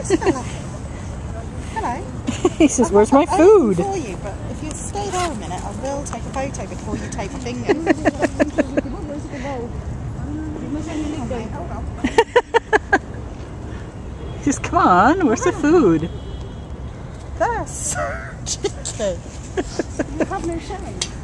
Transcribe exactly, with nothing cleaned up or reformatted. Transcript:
this fella? Hello. He says, I've where's my got food? for you, but if you stay there a minute, I will take a photo before you take my finger. Just come on, where's the food? That's cheeky. You have no shame.